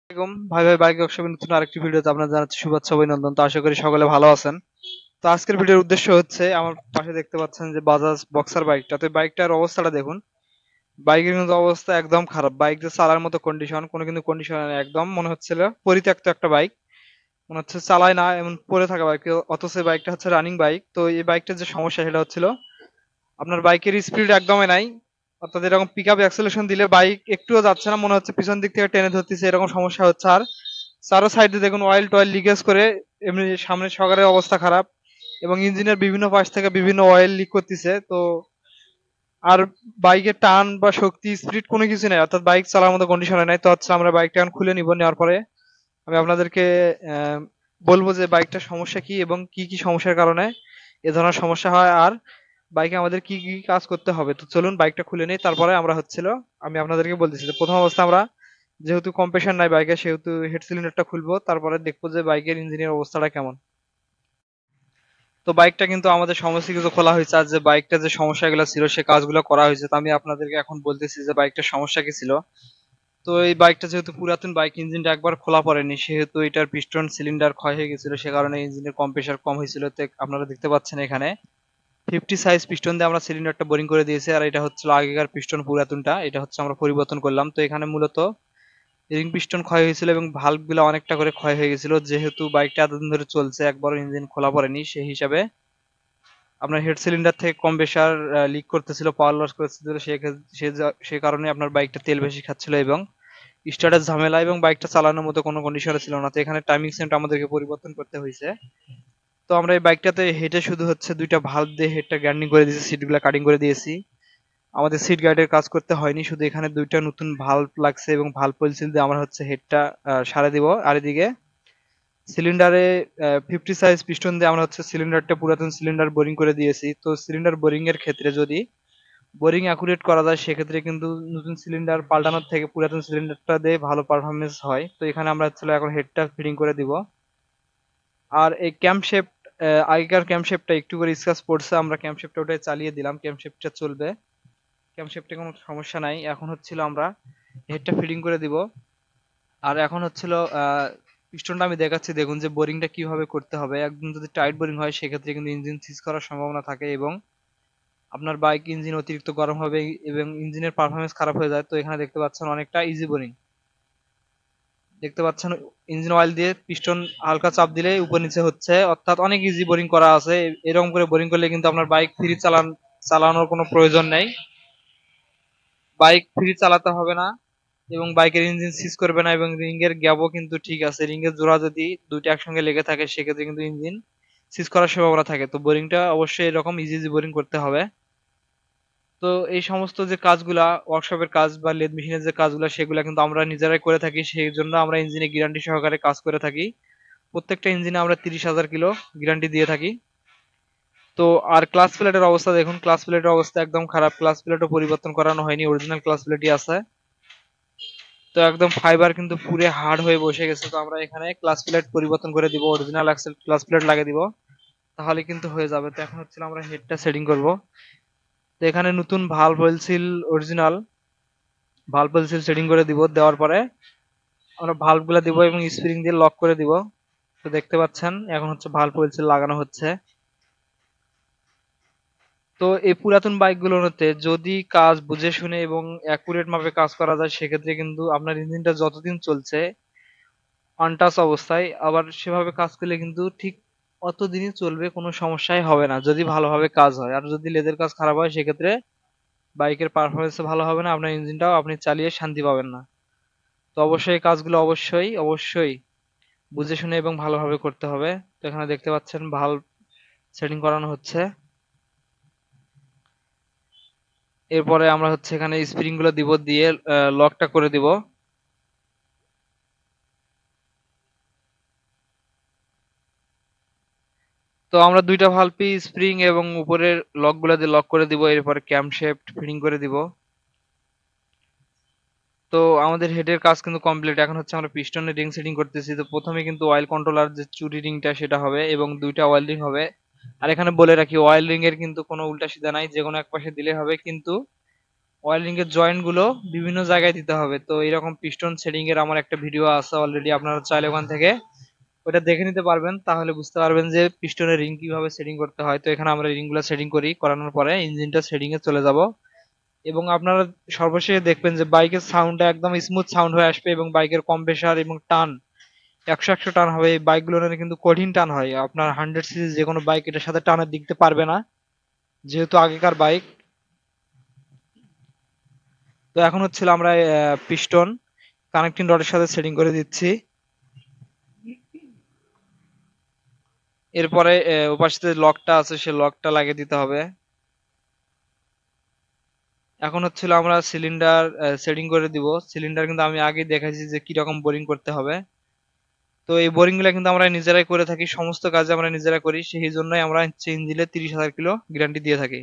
আসসালামাইকুম ভাই ভাই বাইক ওয়ার্কশপের নতুন আরেকটি ভিডিওতে আপনার জানাচ্ছি শুভেচ্ছা অভিনন্দন। তো আশা করি সকলে ভালো আছেন। তো আজকের ভিডিওর উদ্দেশ্য হচ্ছে আমার পাশে দেখতে পাচ্ছেন যে বাজাজ বক্সার বাইকটা, তো বাইকটার অবস্থাটা দেখুন। বাইকের কিন্তু অবস্থা একদম খারাপ, বাইক যে চালার মতো কন্ডিশন কোনো কিন্তু কন্ডিশন একদম মনে হচ্ছিল পরিত্যক্ত একটা বাইক, মনে হচ্ছে চালায় না এমন পড়ে থাকা বাইক, অথচ এই বাইকটা হচ্ছে রানিং বাইক। তো এই বাইকটার যে সমস্যা সেটা হচ্ছিল আপনার বাইকের স্পিড একদমই নাই, অর্থাৎ এরকম পিক আপ অ্যাক্সেলেশন দিলে বাইক একটুও যাচ্ছে না, মনে হচ্ছে পিছন দিক থেকে টেনে ধরতেছে, এরকম সমস্যা হচ্ছে। আর চারো সাইডে দেখুন অয়েল টয়েল লিকেজ করে, এমনি সামনের সকারের অবস্থা খারাপ এবং ইঞ্জিনের বিভিন্ন পাশ থেকে বিভিন্ন অয়েল লিক করতেছে। তো আর বাইকের টান বা শক্তি স্পিড কোনো কিছু নেই, অর্থাৎ বাইক চালার মতো কন্ডিশনে নাই। তো হচ্ছে আমরা বাইকটা এখন খুলে নিব, নেওয়ার পরে আমি আপনাদেরকে আহ, বলবো যে বাইকটার সমস্যা কি এবং কি কি সমস্যার কারণে এ ধরনের সমস্যা হয়, আর বাইকে আমাদের কি কি কাজ করতে হবে। তো চলুন বাইকটা খুলে নিই, তারপরে আমরা আমি আপনাদেরকে বলতেছি যে প্রথম অবস্থা আমরা যেহেতু কম্প্রেসার নাই বাইকে সেহেতু হেড সিলিন্ডারটা খুলবো, তারপরে দেখবো যে বাইকের ইঞ্জিনের অবস্থাটা কেমন। তো বাইকটা কিন্তু আমাদের সমস্ত কিছু খোলা হয়েছে, আর যে বাইকটা যে সমস্যাগুলো ছিল সে কাজগুলো করা হয়েছে। তো আমি আপনাদেরকে এখন বলতেছি যে বাইকটার সমস্যা কি ছিল। তো এই বাইকটা যেহেতু পুরাতন বাইক, ইঞ্জিনটা একবার খোলা পড়েনি, সেহেতু এটার পিস্টন সিলিন্ডার ক্ষয় হয়ে গেছিল, সে কারণে ইঞ্জিনের কম্প্রেসার কম হয়েছিল। তো আপনারা দেখতে পাচ্ছেন এখানে 50 সাইজ পিস্টন দিয়ে আমরা সিলিন্ডারটা বোরিং করে দিয়েছি, আর এটা হচ্ছে আগেকার পিস্টন পুরাতনটা, এটা হচ্ছে আমরা পরিবর্তন করলাম। তো এখানে মূলত রিং পিস্টন ক্ষয় হয়েছিল এবং ভালভ গুলো অনেকটা করে ক্ষয় হয়ে গেছিল, যেহেতু বাইকটা এতদিন ধরে চলছে একবার ইঞ্জিন খোলা পড়েনি, সেই হিসাবে আপনার হেড সিলিন্ডার থেকে কম্প্রেসার লিক করতেছিল, পাওয়ার লস করতেছিল, সে কারণে আপনার বাইকটা তেল বেশি খাচ্ছিল এবং স্টার্টের ঝামেলা এবং বাইকটা চালানোর মতো কোনো কন্ডিশনে ছিল না। তো এখানে টাইমিং সেন্ট আমাদেরকে পরিবর্তন করতে হয়েছে। তো আমরা এই বাইকটাতে হেডে শুধু হচ্ছে দুইটা ভালভ দিয়ে হেডটা গ্রাইন্ডিং করে দিয়েছি, সিটগুলো কাটিং করে দিয়েছি। আমাদের সিট গার্ডের কাজ করতে হয়নি, শুধু এখানে দুইটা নতুন ভালভ লাগছে এবং ভালভ পেন্সিল দিয়ে আমরা হচ্ছে হেডটা সারাই দিব। আর এদিকে সিলিন্ডারে 50 সাইজ পিস্টন দিয়ে আমরা হচ্ছে সিলিন্ডারটা পুরাতন সিলিন্ডার বোরিং করে দিয়েছি। তো সিলিন্ডার বোরিং এর ক্ষেত্রে যদি বোরিং অ্যাকুরেট করা যায় সেক্ষেত্রে কিন্তু নতুন সিলিন্ডার পাল্টানোর থেকে পুরাতন সিলিন্ডারটা দিয়ে ভালো পারফরমেন্স হয়। তো এখানে আমরা হচ্ছে এখন হেডটা ফিটিং করে দিব। আর এই ক্যাম্পশেফট, আগেকার ক্যাম্পশেফটটা একটু করে স্ক্র্যাচ পড়ছে, আমরা ক্যাম্পশেফটটা ওটাই চালিয়ে দিলাম, ক্যাম্পশেফটটা চলবে, ক্যাম্পশেফটে কোনো সমস্যা নাই। এখন আমরা হেডটা ফিটিং করে দিব। আর এখন পিস্টনটা আমি দেখাচ্ছি, দেখুন যে বোরিংটা কিভাবে করতে হবে। একদম যদি টাইট বোরিং হয় সেক্ষেত্রে কিন্তু ইঞ্জিন সিজ করার সম্ভাবনা থাকে এবং আপনার বাইক ইঞ্জিন অতিরিক্ত গরম হবে এবং ইঞ্জিনের পারফরমেন্স খারাপ হয়ে যায়। তো এখানে দেখতে পাচ্ছেন অনেকটা ইজি বোরিং, দেখতে পাচ্ছেন ইঞ্জিন অয়েল দিয়ে পিস্টন হালকা চাপ দিলে উপর নিচে হচ্ছে, অর্থাৎ অনেক ইজি বোরিং করা আছে। এরকম করে বোরিং করলে কিন্তু আপনার বাইক ফ্রি চালানোর কোনো প্রয়োজন নেই, বাইক ফ্রি চালাতে হবে না এবং বাইকের ইঞ্জিন সিজ করবে না এবং রিং এর গ্যাপও কিন্তু ঠিক আছে। রিং এর জোড়া যদি দুইটা একসঙ্গে লেগে থাকে সেক্ষেত্রে কিন্তু ইঞ্জিন সিজ করার সম্ভাবনা থাকে। তো বোরিংটা অবশ্যই এরকম ইজি ইজি বোরিং করতে হবে। তো এই সমস্ত যে কাজগুলা ওয়ার্কশপের কাজ বা লেদ মেশিনের যে কাজগুলা সেগুলা কিন্তু আমরা নিজেরাই করে থাকি, সেই জন্য আমরা ইঞ্জিনে গ্যারান্টি সহকারে কাজ করে থাকি। প্রত্যেকটা ইঞ্জিনে আমরা 30,000 কিলো গ্যারান্টি দিয়ে থাকি। তো আর ক্লাস প্লেটের অবস্থা দেখুন, ক্লাস প্লেটের অবস্থা একদম খারাপ, ক্লাস প্লেটও পরিবর্তন করানো হয়নি, অরিজিনাল ক্লাস প্লেটই আছে। তো একদম ফাইবার কিন্তু পুরো হার্ড হয়ে বসে গেছে। তো আমরা এখানে ক্লাস প্লেট পরিবর্তন করে দিব, অরিজিনাল এক্সেল ক্লাস প্লেট লাগিয়ে দিব, তাহলে কিন্তু হয়ে যাবে। তো এখন আমরা হেডটা সেটিং করব। তো এখানে নতুন valve oil seal, original valve oil seal setting করে দিব, দেওয়ার পরে আমরা ভালভ গুলা দিব এবং স্প্রিং দিয়ে লক করে দিব। তো দেখতে পাচ্ছেন এখন ভালভ অয়েল সিল লাগানো হচ্ছে। তো এই পুরাতন বাইকগুলোতে যদি কাজ বুঝে শুনে এবং অ্যাকুরেট মাপে কাজ করা যায় সেক্ষেত্রে কিন্তু আপনার ইঞ্জিনটা যতদিন চলছে আনটাচ অবস্থায় আবার সেভাবে কাজ করলে কিন্তু ঠিক অতদিনই চলবে, কোনো সমস্যাই হবে না যদি ভালোভাবে কাজ হয়। আর যদি লেদের কাজ খারাপ হয় সেক্ষেত্রে বাইকের পারফরমেন্স ভালো হবে না, আপনার ইঞ্জিনটাও আপনি চালিয়ে শান্তি পাবেন না। তো অবশ্যই এই কাজগুলো অবশ্যই অবশ্যই বুঝে শুনে এবং ভালোভাবে করতে হবে। তো এখানে দেখতে পাচ্ছেন ভালভ সেটিং করানো হচ্ছে। এরপরে আমরা এখানে স্প্রিং গুলো দিব, দিয়ে লকটা করে দিব। তো আমরা দুইটা ভালভই স্প্রিং এবং উপরের লক গুলা দিয়ে লক করে দিব, এরপরে ক্যামশেফট ফিটিং করে দিব। তো আমাদের হেডের কাজ কিন্তু কমপ্লিট। এখন আমরা পিস্টনের রিং সেটিং করতেছি। তো প্রথমে কিন্তু অয়েল কন্ট্রোলার যে চুরি রিংটা সেটা হবে এবং দুইটা অয়েল রিং হবে। আর এখানে বলে রাখি অয়েল রিং এর কিন্তু কোনো উল্টা সিধা নাই, যে কোনো এক পাশে দিলে হবে, কিন্তু অয়েল রিং এর জয়েন্ট গুলো বিভিন্ন জায়গায় দিতে হবে। তো এরকম পিস্টন সেটিং এর আমার একটা ভিডিও আছে অলরেডি, আপনারা চাইলে ওখান থেকে ওটা দেখে নিতে পারবেন, তাহলে বুঝতে পারবেন যে পিস্টনের রিং কিভাবে সেটিং করতে হয়। তো এখানে আমরা রিং গুলো সেটিং করি, করানোর পরে ইঞ্জিনটা সেটিং এ চলে যাব এবং আপনারা সর্বশেষে দেখবেন যে বাইকের সাউন্ডটা একদম স্মুথ সাউন্ড হয়ে আসবে এবং বাইকের কম্প্রেসার এবং টান 100 টান হবে। এই বাইকগুলোর কিন্তু কঠিন টান হয়, আপনার 100 সিসি যে কোনো বাইক এটার সাথে টানের দিকতে পারবে না, যেহেতু আগেকার বাইক। তো এখন হচ্ছিল আমরা পিস্টন কানেক্টিং রডের সাথে সেটিং করে দিচ্ছি। এরপরে ওপাশে যে লকটা আছে সে লকটা লাগিয়ে দিতে হবে। এখন হচ্ছিল আমরা সিলিন্ডার সেটিং করে দিব। সিলিন্ডার কিন্তু আমি আগে দেখাইছি যে কি রকম বোরিং করতে হবে। তো এই বোরিং গুলা কিন্তু আমরা নিজেরাই করে থাকি, সমস্ত কাজে আমরা নিজেরা করি, সেই জন্যই আমরা ইঞ্জিনে 30,000 কিলো গ্যারান্টি দিয়ে থাকি।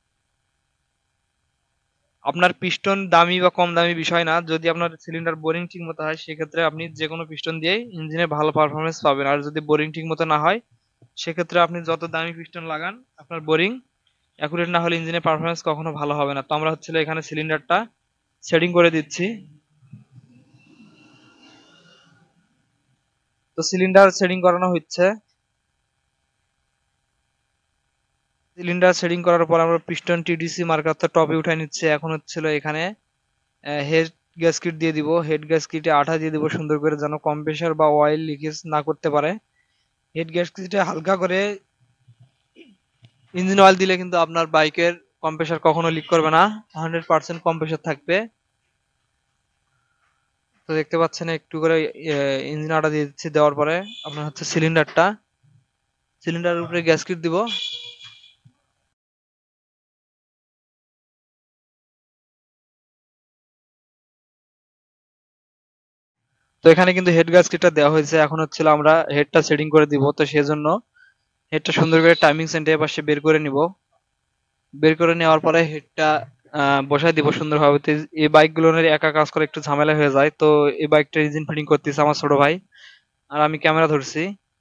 আপনার পিস্টন দামি বা কম দামি বিষয় না, যদি আপনার সিলিন্ডার বোরিং ঠিক মতো হয় সেক্ষেত্রে আপনি যে কোনো পিস্টন দিয়ে ইঞ্জিনে ভালো পারফরমেন্স পাবেন। আর যদি বোরিং ঠিক মতো না হয় সেক্ষেত্রে আপনি যত দামি পিস্টন লাগান, আপনার বোরিং অ্যাকুরেট না হলে ইঞ্জিনের পারফরমেন্স কখনো ভালো হবে না। তো আমরা হচ্ছিল এখানে সিলিন্ডারটা সেটিং করে দিচ্ছি। তো সিলিন্ডার সেটিং করানো হচ্ছে। সিলিন্ডার সেটিং করার পর আমরা পিস্টন টিডিসি মার্কারটা টপে উঠাই নিচ্ছে। এখন হচ্ছিল এখানে হেড গ্যাসকিট দিয়ে দিব, হেড গ্যাসকিটে আঠা দিয়ে দিব সুন্দর করে, যেন কম্প্রেসার বা অয়েল লিকেজ না করতে পারে। হেড গ্যাসকিটে হালকা করে ইঞ্জিন অয়েল দিলে কিন্তু আপনার বাইকের কম্প্রেসার কখনো লিক করবে না, 100% কম্প্রেসার থাকবে। তো দেখতে পাচ্ছেন একটু করে ইঞ্জিন আটা দিয়ে দিচ্ছি, দেওয়ার পরে আপনার হচ্ছে সিলিন্ডারের উপরে গ্যাসকিট দিব। তো এখানে কিন্তু হেড গ্যাসকিটটা দেওয়া হয়েছে, এখন হচ্ছিল আমরা হেডটা সেটিং করে দিব। তো সেজন্য হেডটা সুন্দর করে টাইমিং সেন্টারের পাশে বের করে নিব। বের করে নেওয়ার পরে হেডটা বসাই দিব সুন্দরভাবে। তো এই বাইকগুলোর একা কাজ করে একটু ঝামেলা হয়ে যায়। তো এই বাইকটা ইঞ্জিন ফিটিং করতেছে আমার ছোট ভাই, আর আমি ক্যামেরা ধরছি।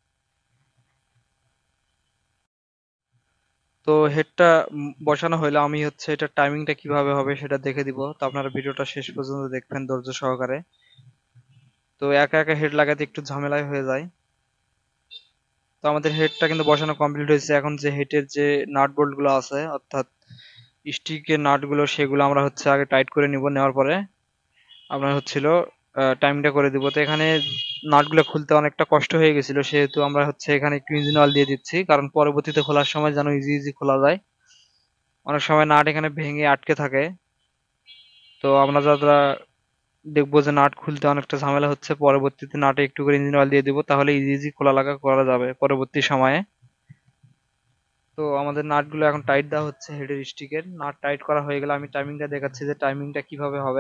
তো হেডটা বসানো হইলে আমি হচ্ছে এটা টাইমিংটা কিভাবে হবে সেটা দেখে দিব। তো আপনারা ভিডিওটা শেষ পর্যন্ত দেখবেন ধৈর্য সহকারে। তো একা একা হেড লাগাতে একটু ঝামেলাই হয়ে যায়। তো আমাদের হেডটা কিন্তু বসানো কমপ্লিট হয়েছে। এখন যে হেডের যে নাট বোল্ট গুলো আছে, অর্থাৎ স্টিকের নাট গুলো, সেগুলো আমরা হচ্ছে আগে টাইট করে নিব। নেওয়ার পরে আপনার হচ্ছিল টাইমটা করে দিব। তো এখানে নাটগুলো খুলতে অনেকটা কষ্ট হয়ে গেছিল, সেহেতু আমরা হচ্ছে এখানে একটু ইঞ্জিন অয়েল দিয়ে দিচ্ছি, কারণ পরবর্তীতে খোলার সময় যেন ইজি ইজি খোলা যায়। অনেক সময় নাট এখানে ভেঙে আটকে থাকে। তো আমরা যারা দেখবো যে নাট খুলতে অনেকটা ঝামেলা হচ্ছে, পরবর্তীতে নাটে একটু করে ইঞ্জিন অয়েল দিয়ে দিব, তাহলে ইজি ইজি খোলা লাগা করা যাবে পরবর্তী সময়ে। তো আমাদের নাটগুলো এখন টাইট দেওয়া হচ্ছে, হেডের স্টিকের নাট টাইট করা হয়ে গেলে আমি টাইমিংটা দেখাচ্ছি যে টাইমিংটা কিভাবে হবে।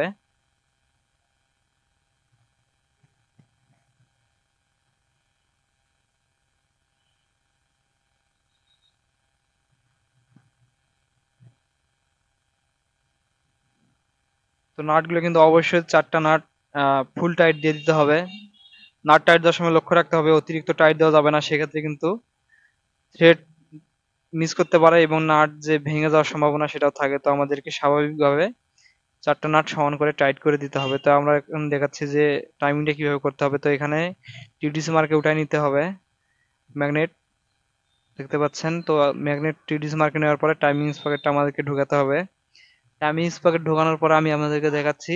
তো নাটগুলো কিন্তু অবশ্যই 4টা নাট ফুল টাইট দিয়ে দিতে হবে। নাট টাইট দেওয়ার সময় লক্ষ্য রাখতে হবে অতিরিক্ত টাইট দেওয়া যাবে না, সেক্ষেত্রে কিন্তু থ্রেড মিস করতে পারে এবং নাট যে ভেঙে যাওয়ার সম্ভাবনা সেটাও থাকে। তো আমাদেরকে স্বাভাবিকভাবে 4টা নাট সমান করে টাইট করে দিতে হবে। তো আমরা এখন দেখাচ্ছি যে টাইমিংটা কিভাবে করতে হবে। তো এখানে টিডিসি মার্কে উঠাই নিতে হবে ম্যাগনেট, দেখতে পাচ্ছেন। তো ম্যাগনেট টিডিসি মার্কে নেওয়ার পরে টাইমিং স্পকেটটা আমাদেরকে ঢোকাতে হবে। টাইমিং স্পকেট ঢোকানোর পরে আমি আপনাদেরকে দেখাচ্ছি।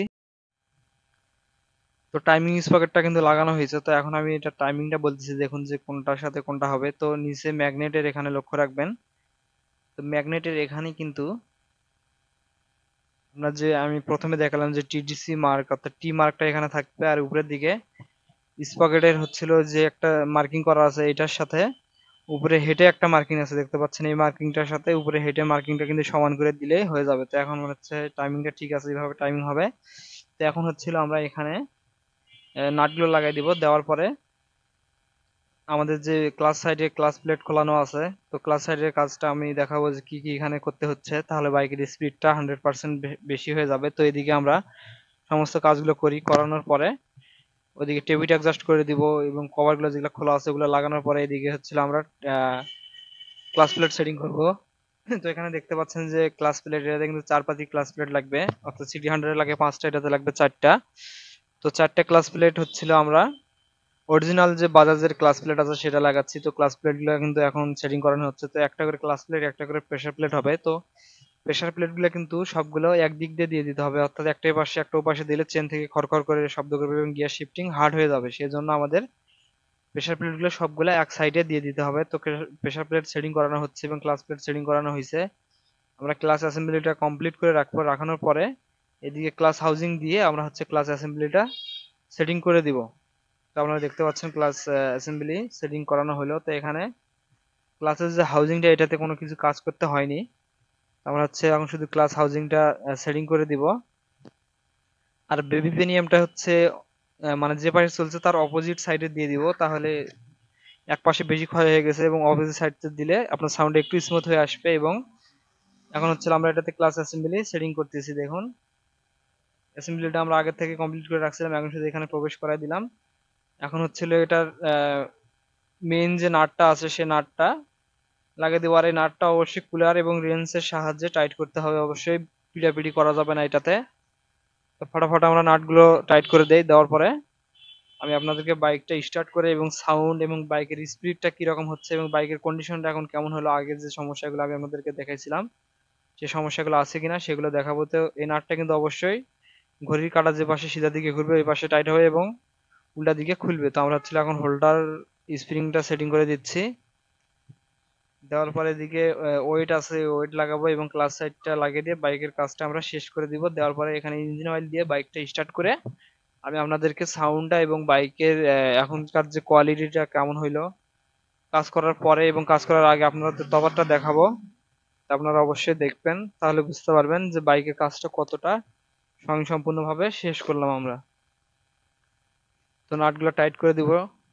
তো টাইমিং স্পকেটটা কিন্তু লাগানো হয়েছে। তো এখন আমি এটা টাইমিংটা বলতেছি, দেখুন যে কোনটার সাথে কোনটা হবে। তো নিচে ম্যাগনেটের এখানে লক্ষ্য রাখবেন। তো ম্যাগনেটের এখানে কিন্তু আমরা যে আমি প্রথমে দেখালাম যে টিডিসি মার্ক, অর্থাৎ টি মার্কটা এখানে থাকবে, আর উপরের দিকে স্পকেটের হচ্ছিল যে একটা মার্কিং করা আছে, এটার সাথে উপরে হেডে একটা মার্কিং আছে, দেখতে পাচ্ছেন। এই মার্কিংটার সাথে উপরে হেডে মার্কিংটা কিন্তু সমান করে দিলে হয়ে যাবে। তো এখন মনে হচ্ছে টাইমিংটা ঠিক আছে, এইভাবে টাইমিং হবে। তো এখন হচ্ছিল আমরা এখানে নাটগুলো লাগাই দিব। দেওয়ার পরে আমাদের যে ক্লাস সাইডে ক্লাস প্লেট খোলানো আছে, তো ক্লাস সাইডের কাজটা আমি দেখাবো যে কি কি এখানে করতে হচ্ছে, তাহলে বাইকের স্পিডটা 100% বেশি হয়ে যাবে। তো এদিকে আমরা সমস্ত কাজগুলো করি, করানোর পরে ওইদিকে টেবিটা অ্যাডজাস্ট করে দিব এবং কভারগুলো যেগুলো খোলা আছে ওগুলো লাগানোর পরে এদিকে হচ্ছিল আমরা ক্লাস প্লেট সেটিং করব। তো এখানে দেখতে পাচ্ছেন যে ক্লাস প্লেট, এটাতে কিন্তু 4 পাতি ক্লাস প্লেট লাগবে, অর্থাৎ সিটি 100 লাগে 5টা, এটাতে লাগবে 4টা। তো 4টে ক্লাস প্লেট হচ্ছিল আমরা অরিজিনাল যে বাজাজের ক্লাস প্লেট আছে সেটা লাগাচ্ছি। তো ক্লাস প্লেট গুলো কিন্তু এখন সেটিং করানো হচ্ছে। তো একটা করে ক্লাস প্লেট, একটা করে প্রেসার প্লেট হবে। তো প্রেসার প্লেট গুলো কিন্তু সবগুলো একদিক দিয়ে দিতে হবে, অর্থাৎ একটা পাশে একটা পাশে দিলে চেন থেকে খড়খড় করে শব্দ করবে এবং গিয়ার শিফটিং হার্ড হয়ে যাবে। সেই জন্য আমাদের প্রেসার প্লেট গুলো সবগুলো এক সাইডে দিয়ে দিতে হবে। তো প্রেসার প্লেট সেটিং করানো হচ্ছে এবং ক্লাস প্লেট সেটিং করানো হয়েছে। আমরা ক্লাস অ্যাসেম্বলিটা কমপ্লিট করে রাখবো। রাখানোর পরে এদিকে ক্লাস হাউজিং দিয়ে আমরা হচ্ছে ক্লাস অ্যাসেম্বলিটা সেটিং করে দিব। তো আপনারা দেখতে পাচ্ছেন ক্লাস অ্যাসেম্বলি সেটিং করানো হলো। তো এখানে ক্লাসের যে হাউজিংটা, এটাতে কোনো কিছু কাজ করতে হয়নি। আমরা হচ্ছে এখন শুধু ক্লাস হাউজিংটা সেটিং করে দিব। আর বেবি পেনিয়ামটা হচ্ছে মানে যে পাশে চলছে তার অপোজিট সাইডে দিয়ে দিব, তাহলে এক পাশে বেশি ক্ষয় হয়ে গেছে এবং অপোজিট সাইডে দিলে আপনার সাউন্ড একটু স্মুথ হয়ে আসবে। এবং এখন হচ্ছে আমরা এটাতে ক্লাস অ্যাসেম্বলি সেটিং করতেছি। দেখুন অ্যাসেম্বলিটা আমরা আগে থেকে কমপ্লিট করে রাখছিলাম, এখন শুধু এখানে প্রবেশ করাই দিলাম। এখন হচ্ছিল এটার মেইন যে নাটটা আছে সে নাটটা লাগিয়ে দেবো। আর এই নাটটা অবশ্যই কুলার এবং রেঞ্চের সাহায্যে টাইট করতে হবে, অবশ্যই পিটাপিটি করা যাবে না এটাতে। তো ফটাফট আমরা নাটগুলো টাইট করে দেই। দেওয়ার পরে আমি আপনাদেরকে বাইকটা স্টার্ট করে এবং সাউন্ড এবং বাইকের স্পিডটা কিরকম হচ্ছে এবং বাইকের কন্ডিশনটা এখন কেমন হলো, আগের যে সমস্যাগুলো আমি আপনাদেরকে দেখাইছিলাম সেই সমস্যাগুলো আছে কিনা সেগুলো দেখাবো। তো এই নাটটা কিন্তু অবশ্যই ঘড়ির কাঁটা যে পাশে সিধা দিকে ঘুরবে ওই পাশে টাইট হবে এবং উল্টা দিকে খুলবে। তো আমরা হচ্ছে এখন হোল্ডার স্প্রিংটা সেটিং করে দিচ্ছি। দেওয়ার পরে এদিকে ওয়েট আছে, ওয়েট লাগাবো এবং ক্লাস সাইডটা লাগিয়ে দিয়ে বাইকের কাজটা আমরা শেষ করে দিব। দেওয়ার পরে এখানে ইঞ্জিন অয়েল দিয়ে বাইকটা স্টার্ট করে আমি আপনাদেরকে সাউন্ডটা এবং বাইকের এখনকার যে কোয়ালিটিটা কেমন হইলো কাজ করার পরে এবং কাজ করার আগে আপনাদের তফাৎটা দেখাবো। তা আপনারা অবশ্যই দেখবেন, তাহলে বুঝতে পারবেন যে বাইকের কাজটা কতটা স্বয়ংসম্পূর্ণভাবে শেষ করলাম আমরা। তো নাটগুলো টাইট করে দিব।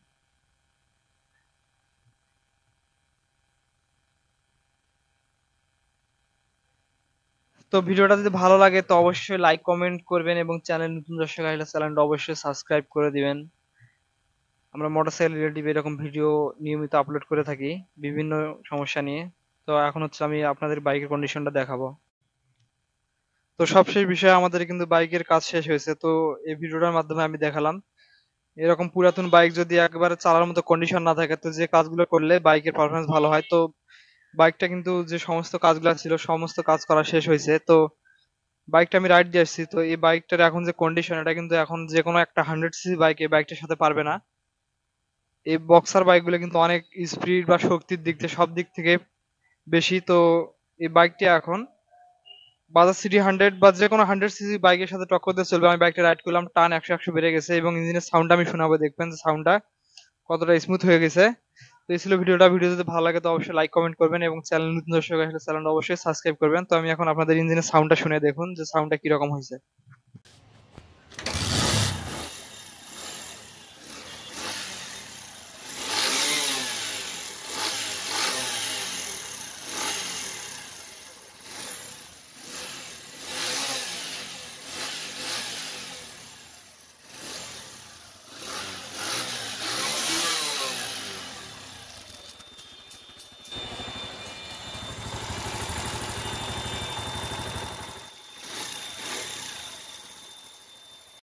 তো ভিডিওটা যদি ভালো লাগে তো অবশ্যই লাইক কমেন্ট করবেন এবং চ্যানেল নতুন দর্শক আসলে চ্যানেলটা অবশ্যই সাবস্ক্রাইব করে দিবেন। আমরা মোটরসাইকেল রিলেটিভ এরকম ভিডিও নিয়মিত আপলোড করে থাকি বিভিন্ন সমস্যা নিয়ে। তো এখন হচ্ছে আমি আপনাদের বাইকের কন্ডিশনটা দেখাবো। তো সবশেষ বিষয়ে আমাদের কিন্তু বাইকের কাজ শেষ হয়েছে। তো এই ভিডিওটার মাধ্যমে আমি দেখালাম এরকম পুরাতন বাইক যদি একবারে চালার মতো কন্ডিশন না থাকে তো যে কাজগুলো করলে বাইকের পারফরমেন্স ভালো হয়। তো বাইকটা কিন্তু যে সমস্ত কাজগুলো ছিল সমস্ত কাজ করা শেষ হয়েছে। তো বাইকটা আমি রাইড দিয়ে আসছি। তো এই বাইকটার এখন যে কন্ডিশন, এটা কিন্তু এখন যে কোনো একটা 100 সিসি বাইক এই বাইকটার সাথে পারবে না। এই বক্সার বাইকগুলো কিন্তু অনেক স্পিড বা শক্তির দিক থেকে সব দিক থেকে বেশি। তো এই বাইকটি এখন বাজাজ সিটি 100 বা যে কোনো 100 সিসি বাইকের সাথে টক্কর দিয়ে চলবে। আমি বাইকটা রাইড করলাম, টান 100 বেড়ে গেছে এবং ইঞ্জিনের সাউন্ড আমি শোনাবো, দেখবেন যে সাউন্ডটা কতটা স্মুথ হয়ে গেছে। তো এই ছিল ভিডিওটা। ভিডিও যদি ভালো লাগে তো অবশ্যই লাইক কমেন্ট করবেন এবং চ্যানেল নতুন দর্শক আসলে চ্যানেলটা অবশ্যই সাবস্ক্রাইব করবেন। তো আমি এখন আপনাদের ইঞ্জিনের সাউন্ডটা শুনে দেখুন যে সাউন্ডটা কিরকম হয়েছে।